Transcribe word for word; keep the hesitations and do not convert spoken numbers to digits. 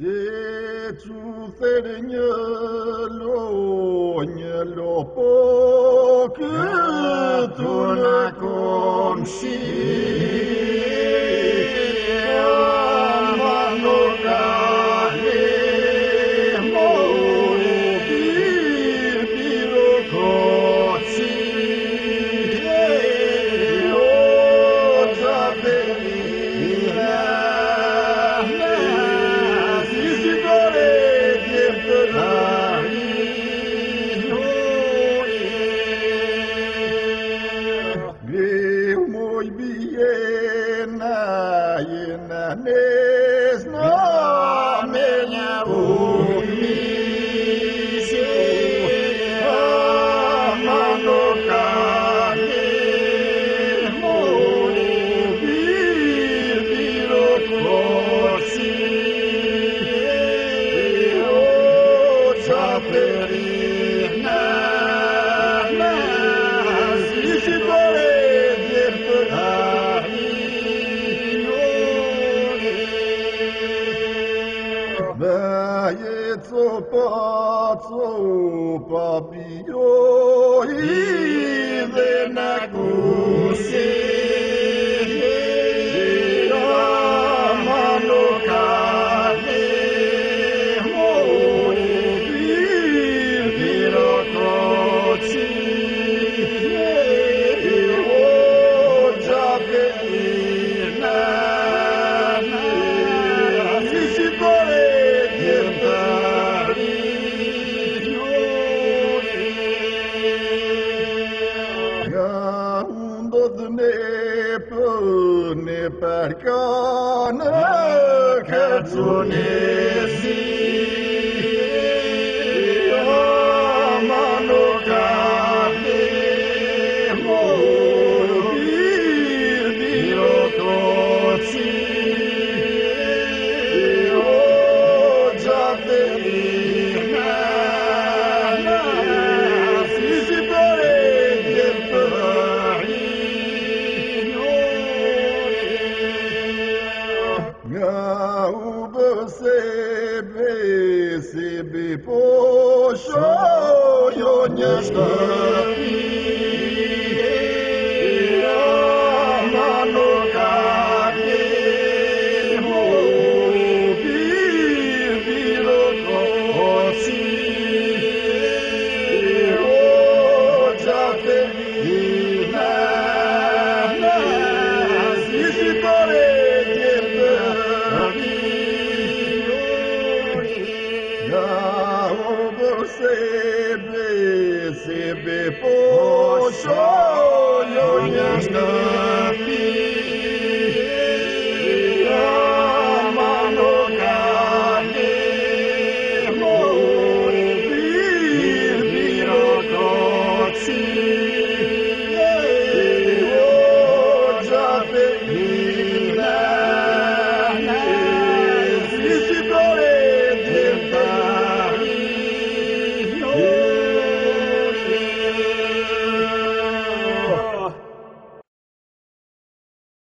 Se tu fere gnelo, gnelo po che tu ne consi, amano cade, mori biro cozzi, o zaperina. Muy bien, na nes no me la unisi, amano cade, mori biro così, o zaperina, si si vuole. Baiețo pațo papio ide nacusi amano cade mori biro cozzi o zaperina si si vuole ne percane cazzonesi amano cade mori biro cozzi o zaperina si si vuole sebe sebe posho yo nyashtapi amano kade mori biro cozzi o zaperina si si vuole sebe sebe posho yo nyashtapi